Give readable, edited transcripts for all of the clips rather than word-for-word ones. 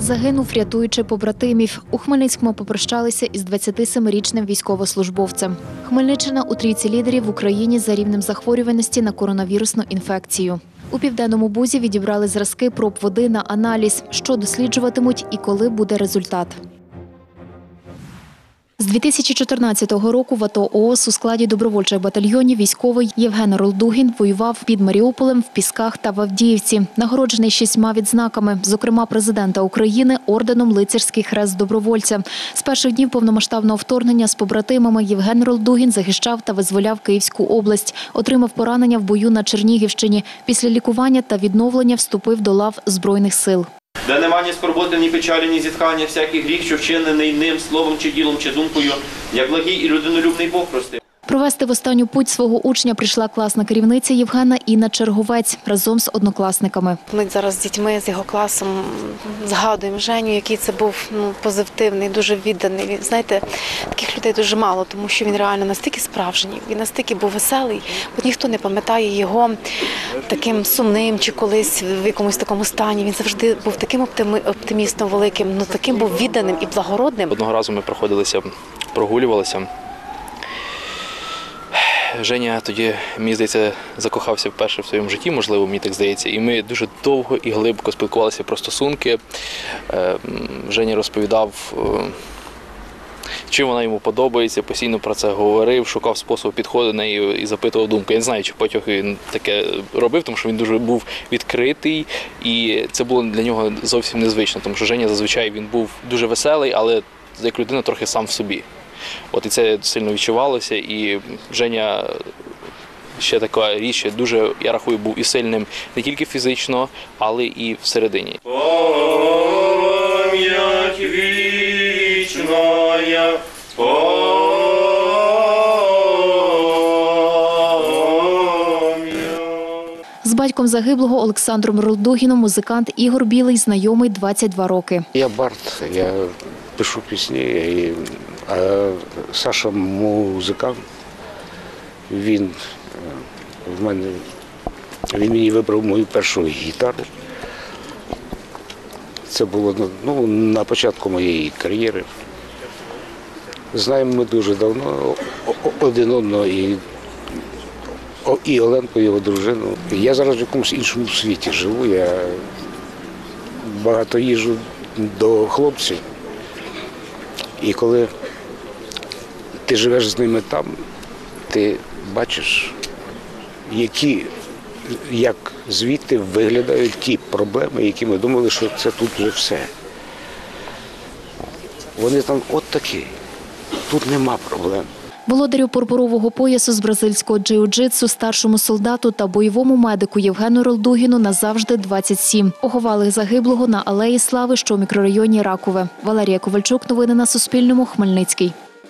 Загинув, рятуючи побратимів. У Хмельницькому попрощалися із 27-річним військовослужбовцем. Хмельниччина у трійці лідерів в Україні за рівнем захворюваності на коронавірусну інфекцію. У Південному Бузі відібрали зразки проб води на аналіз, що досліджуватимуть і коли буде результат. З 2014 року в АТО ООС у складі добровольчих батальйонів військовий Євген Ролдугін воював під Маріуполем, в Пісках та в Авдіївці. Нагороджений 6 відзнаками, зокрема президента України орденом «Лицарський хрест добровольця». З перших днів повномасштабного вторгнення з побратимами Євген Ролдугін захищав та визволяв Київську область. Отримав поранення в бою на Чернігівщині. Після лікування та відновлення вступив до лав Збройних сил. Де нема ні скорботи, ні печалі, ні зітхання, всякий гріх, що вчинений ним, словом чи ділом, чи думкою, як благий і людинолюбний Бог простив. Провести в останню путь свого учня прийшла класна керівниця Євгена Інна Черговець разом з однокласниками. Ми зараз з дітьми, з його класом згадуємо Женю, який це був позитивний, дуже відданий. Знаєте, таких людей дуже мало, тому що він реально настільки справжній, він настільки був веселий. От ніхто не пам'ятає його таким сумним чи колись в якомусь такому стані. Він завжди був таким оптимістом великим, таким був відданим і благородним. Одного разу ми прогулювалися. Женя тоді, мені здається, закохався вперше в своєму житті, можливо, мені так здається. І ми дуже довго і глибоко спілкувалися про стосунки. Женя розповідав, чим вона йому подобається, постійно про це говорив, шукав спосіб підходу до неї і запитував думку. Я не знаю, чи потім він таке робив, тому що він дуже був відкритий. І це було для нього зовсім незвично, тому що Женя зазвичай він був дуже веселий, але як людина трохи сам в собі. І це сильно відчувалося, і Женя ще така річ, дуже, я рахую, був і сильним не тільки фізично, але і всередині. Пам'ять вічна, З батьком загиблого Олександром Ролдугіном музикант Ігор Білий знайомий 22 роки. Я бард, я пишу пісні, а Саша музикант. Він мені вибрав мою першу гітару. Це було на початку моєї кар'єри. Знаємо ми дуже давно один одного і Оленку, його дружину. Я зараз в якомусь іншому світі живу, я багато їжджу до хлопців. І коли ти живеш з ними там, ти бачиш, як звідти виглядають ті проблеми, які ми думали, що це тут вже все. Вони там от такі, тут нема проблем. Володарю пурпурового поясу з бразильського джиу-джитсу, старшому солдату та бойовому медику Євгену Ролдугіну назавжди 27. Поховали загиблого на Алеї Слави, що у мікрорайоні Ракове. Валерія Ковальчук, новини на Суспільному, Хмельницький.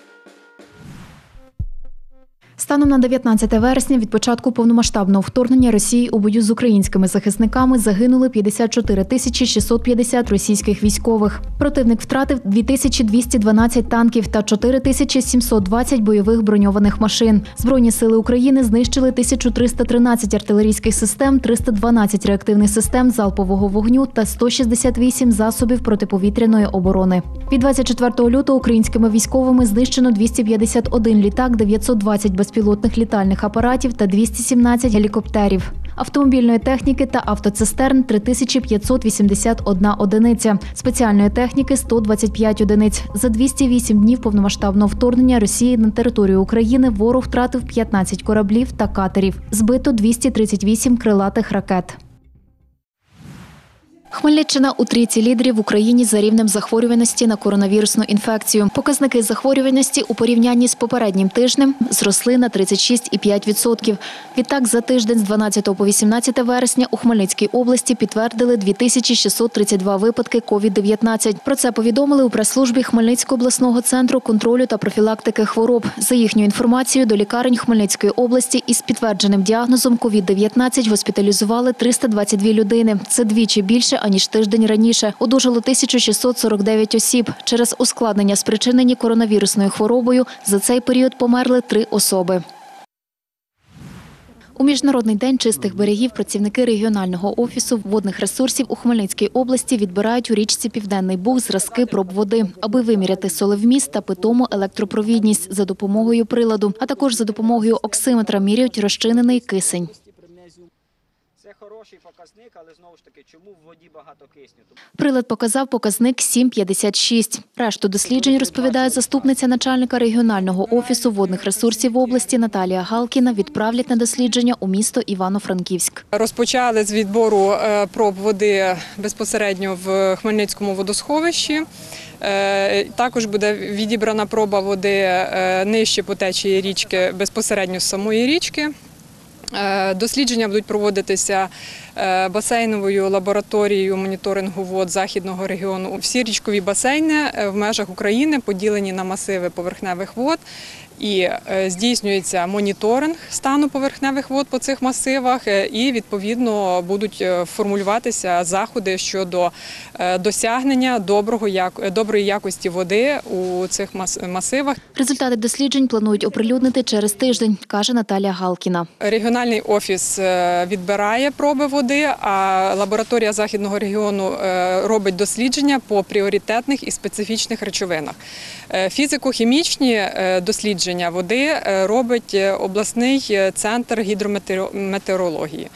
Станом на 19 вересня від початку повномасштабного вторгнення Росії у бою з українськими захисниками загинули 54 650 російських військових. Противник втратив 2212 танків та 4720 бойових броньованих машин. Збройні сили України знищили 1313 артилерійських систем, 312 реактивних систем залпового вогню та 168 засобів протиповітряної оборони. Від 24 лютого українськими військовими знищено 251 літак, 920 безпілотних літальних апаратів та 217 гелікоптерів. Автомобільної техніки та автоцистерн – 3581 одиниця. Спеціальної техніки – 125 одиниць. За 208 днів повномасштабного вторгнення Росії на територію України ворог втратив 15 кораблів та катерів. Збито 238 крилатих ракет. Хмельниччина у трійці лідерів в Україні за рівнем захворюваності на коронавірусну інфекцію. Показники захворюваності у порівнянні з попереднім тижнем зросли на 36,5%. Відтак, за тиждень з 12 по 18 вересня у Хмельницькій області підтвердили 2632 випадки COVID-19. Про це повідомили у прес-службі Хмельницького обласного центру контролю та профілактики хвороб. За їхньою інформацією, до лікарень Хмельницької області із підтвердженим діагнозом COVID-19 госпіталізували 322 людини. Це двічі більше, аніж тиждень раніше. Одужало 1649 осіб. Через ускладнення, спричинені коронавірусною хворобою, за цей період померли 3 особи. У Міжнародний день чистих берегів працівники регіонального офісу водних ресурсів у Хмельницькій області відбирають у річці Південний Буг зразки проб води, аби виміряти солевміст та питому електропровідність за допомогою приладу, а також за допомогою оксиметра міряють розчинений кисень. Це хороший показник, але знову ж таки, чому в воді багато кисню? Прилад показав показник 7,56. Решту досліджень, розповідає заступниця начальника регіонального офісу водних ресурсів області Наталія Галкіна, відправлять на дослідження у місто Івано-Франківськ. Розпочали з відбору проб води безпосередньо в Хмельницькому водосховищі. Також буде відібрана проба води нижче по течії річки, безпосередньо з самої річки. Дослідження будуть проводитися басейновою лабораторією моніторингу вод Західного регіону. Всі річкові басейни в межах України поділені на масиви поверхневих вод і здійснюється моніторинг стану поверхневих вод по цих масивах і, відповідно, будуть формулюватися заходи щодо досягнення доброї якості води у цих масивах. Результати досліджень планують оприлюднити через тиждень, каже Наталія Галкіна. Регіональний офіс відбирає проби води, а лабораторія Західного регіону робить дослідження по пріоритетних і специфічних речовинах. Фізико-хімічні дослідження води робить обласний центр гідрометеорології.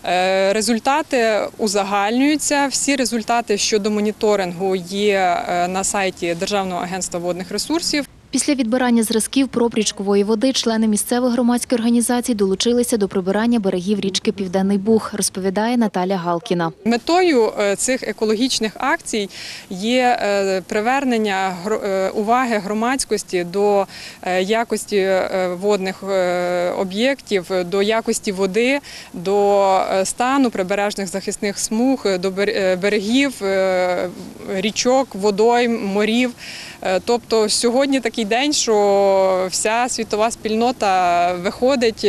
Результати узагальнюються. Всі результати щодо моніторингу є на сайті Державного агентства водних ресурсів. Після відбирання зразків проб річкової води члени місцевих громадських організацій долучилися до прибирання берегів річки Південний Буг, розповідає Наталія Галкіна. Метою цих екологічних акцій є привернення уваги громадськості до якості водних об'єктів, до якості води, до стану прибережних захисних смуг, до берегів, річок, водойм, морів. Тобто сьогодні такий день, що вся світова спільнота виходить,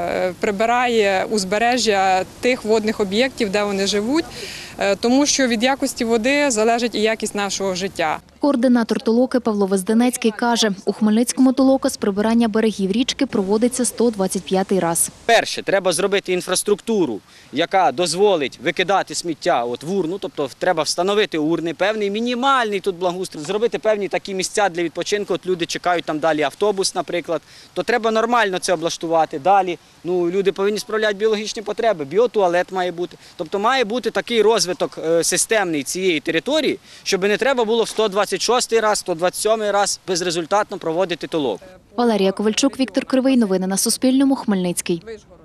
прибирає узбережжя тих водних об'єктів, де вони живуть, тому що від якості води залежить і якість нашого життя. Координатор толоки Павло Везденецький каже, у Хмельницькому толока з прибирання берегів річки проводиться 125-й раз. Перше, треба зробити інфраструктуру, яка дозволить викидати сміття в урну, тобто треба встановити урни, певний мінімальний тут благоустрій, зробити певні такі місця для відпочинку, люди чекають там далі автобус, наприклад, то треба нормально це облаштувати. Далі люди повинні справляти біологічні потреби, біотуалет має бути. Тобто має бути такий розвиток системний цієї території, щоб не треба було в 126-й раз, 127-й раз безрезультатно проводити толоку. Валерія Ковальчук, Віктор Кривий. Новини на Суспільному. Хмельницький.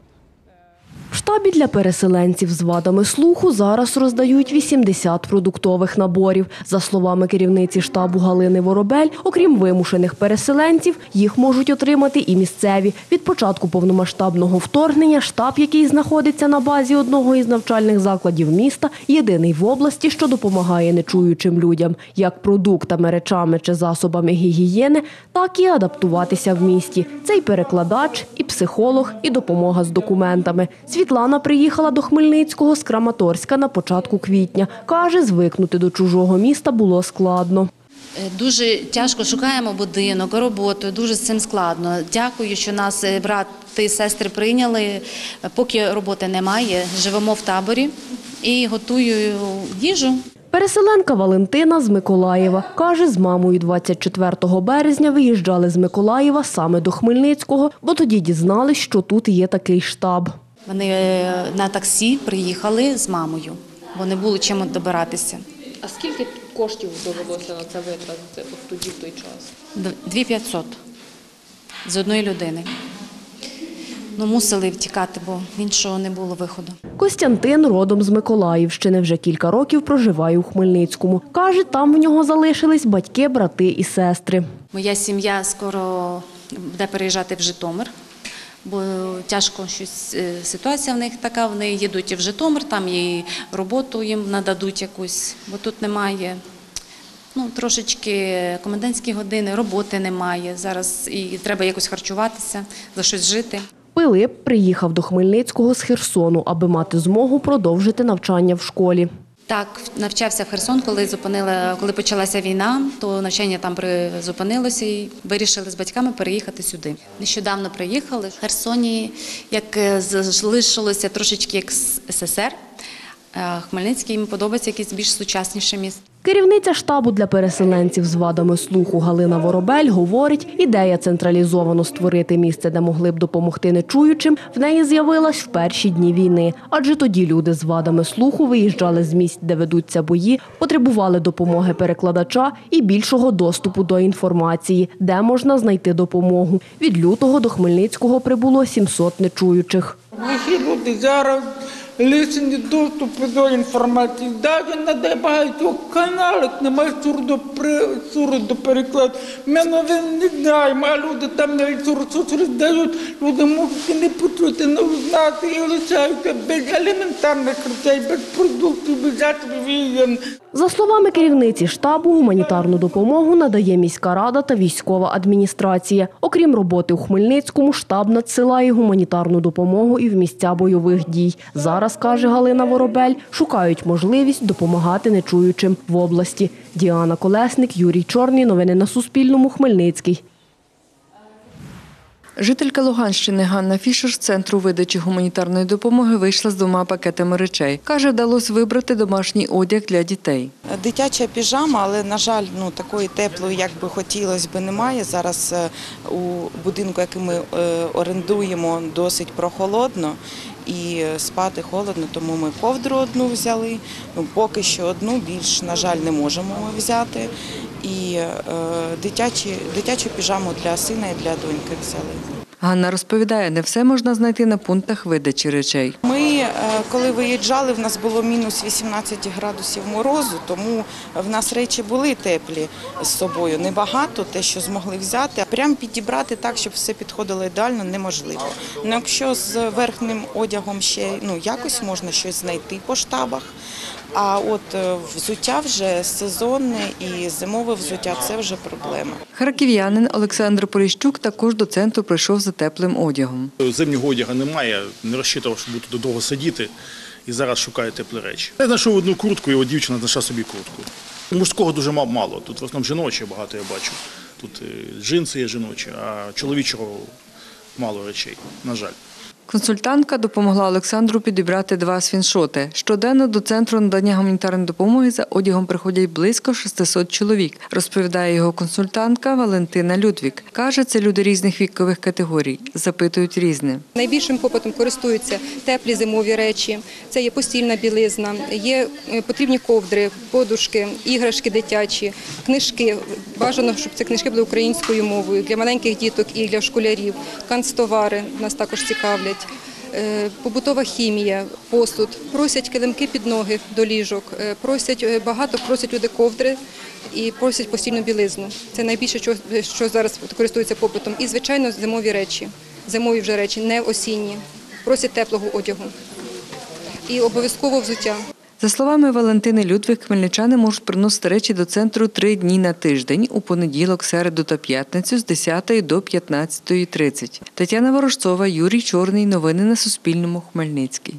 В штабі для переселенців з вадами слуху зараз роздають 80 продуктових наборів. За словами керівниці штабу Галини Воробель, окрім вимушених переселенців, їх можуть отримати і місцеві. Від початку повномасштабного вторгнення штаб, який знаходиться на базі одного із навчальних закладів міста, єдиний в області, що допомагає нечуючим людям, як продуктами, речами чи засобами гігієни, так і адаптуватися в місті. Це і перекладач, і психолог, і допомога з документами. Світлана приїхала до Хмельницького з Краматорська на початку квітня. Каже, звикнути до чужого міста було складно. Дуже тяжко шукаємо будинок, роботу, дуже з цим складно. Дякую, що нас брати і сестри прийняли. Поки роботи немає, живемо в таборі і готую їжу. Переселенка Валентина з Миколаєва. Каже, з мамою 24 березня виїжджали з Миколаєва саме до Хмельницького, бо тоді дізнались, що тут є такий штаб. Вони на таксі приїхали з мамою, бо не було чим добиратися. А скільки коштів довелося на це витратити тоді, в той час? 2500 з одної людини. Мусили втікати, бо іншого не було виходу. Костянтин родом з Миколаївщини, вже кілька років проживає у Хмельницькому. Каже, там в нього залишились батьки, брати і сестри. Моя сім'я скоро буде переїжджати в Житомир, бо тяжко щось, ситуація в них така, вони їдуть в Житомир, там і роботу їм нададуть якусь, бо тут немає. Трошечки комендантські години, роботи немає, зараз і треба якось харчуватися, за щось жити. Пилип приїхав до Хмельницького з Херсону, аби мати змогу продовжити навчання в школі. Так, навчався в Херсон, коли почалася війна, то навчання там призупинилося і вирішили з батьками переїхати сюди. Нещодавно приїхали. В Херсоні, як залишилося трошечки як СССР, Хмельницький їм подобається якесь більш сучасніше місто. Керівниця штабу для переселенців з вадами слуху Галина Воробель говорить, ідея централізовано створити місце, де могли б допомогти нечуючим, в неї з'явилась в перші дні війни. Адже тоді люди з вадами слуху виїжджали з місць, де ведуться бої, потребували допомоги перекладача і більшого доступу до інформації, де можна знайти допомогу. Від лютого до Хмельницького прибуло 700 нечуючих. Глухі люди зараз лишені доступу до інформації. Навіть на багатьох каналах немає сурдоперекладу. Ми новин не знаємо, а люди там навіть роздають. Люди можуть не почути, не узнати і лишаються без елементарних речей, без продуктів, без засобів гігієни. За словами керівниці штабу, гуманітарну допомогу надає міська рада та військова адміністрація. Окрім роботи у Хмельницькому, штаб надсилає гуманітарну допомогу і в місця бойових дій. Зараз, каже Галина Воробель, шукають можливість допомагати нечуючим в області. Діана Колесник, Юрій Чорний. Новини на Суспільному. Хмельницький. Жителька Луганщини Ганна Фішер з Центру видачі гуманітарної допомоги вийшла з 2 пакетами речей. Каже, вдалося вибрати домашній одяг для дітей. Дитяча піжама, але, на жаль, такої теплої, як би хотілося б, немає. Зараз у будинку, який ми орендуємо, досить прохолодно і спати холодно, тому ми ковдру одну взяли. Поки що одну, більш, на жаль, не можемо взяти. І дитячу піжаму для сина і для доньки взяли. Ганна розповідає, не все можна знайти на пунктах видачі речей. Ми, коли виїжджали, в нас було мінус 18 градусів морозу, тому в нас речі були теплі з собою. Небагато, те, що змогли взяти. Прямо підібрати так, щоб все підходило ідеально, неможливо. Якщо з верхнім одягом ще якось можна щось знайти по штабах, а от взуття вже сезонне і зимове взуття – це вже проблема. Харків'янин Олександр Поліщук також до центру прийшов за теплим одягом. Зимнього одягу немає, не розчитував, що буду довго сидіти і зараз шукаю теплі речі. Я знайшов одну куртку, і дівчина знайшла собі куртку. Мужського дуже мало, тут в основному жіночі багато я бачу. Тут джинси є жіночі, а чоловічого мало речей, на жаль. Консультантка допомогла Олександру підібрати 2 свіншоти. Щоденно до центру надання гуманітарної допомоги за одягом приходять близько 600 чоловік, розповідає його консультантка Валентина Людвік. Каже, це люди різних вікових категорій, запитують різне. Найбільшим попитом користуються теплі зимові речі, це є постільна білизна, є потрібні ковдри, подушки, іграшки дитячі, книжки. Бажано, щоб ці книжки були українською мовою, для маленьких діток і для школярів. Канцтовари нас також цікавлять. Побутова хімія, посуд, просять килимки під ноги до ліжок, багато просять люди ковдри і просять постільну білизну. Це найбільше, що зараз користується попитом. І, звичайно, зимові речі, зимові вже речі, не осінні, просять теплого одягу. І обов'язково взуття. За словами Валентини Людвік, хмельничани можуть приносити речі до центру 3 дні на тиждень – у понеділок, середу та п'ятницю з 10 до 15:30. Тетяна Ворожцова, Юрій Чорний. Новини на Суспільному. Хмельницький.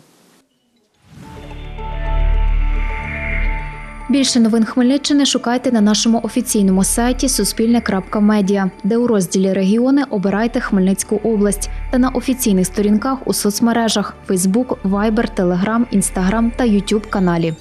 Більше новин Хмельниччини шукайте на нашому офіційному сайті suspilne.media, де у розділі «Регіони» обирайте Хмельницьку область та на офіційних сторінках у соцмережах – Facebook, Viber, Telegram, Instagram та YouTube каналі.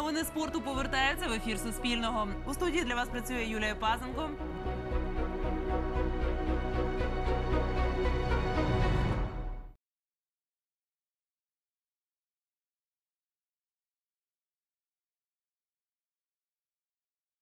Новини спорту повертаються в ефір Суспільного. У студії для вас працює Юлія Пазенко.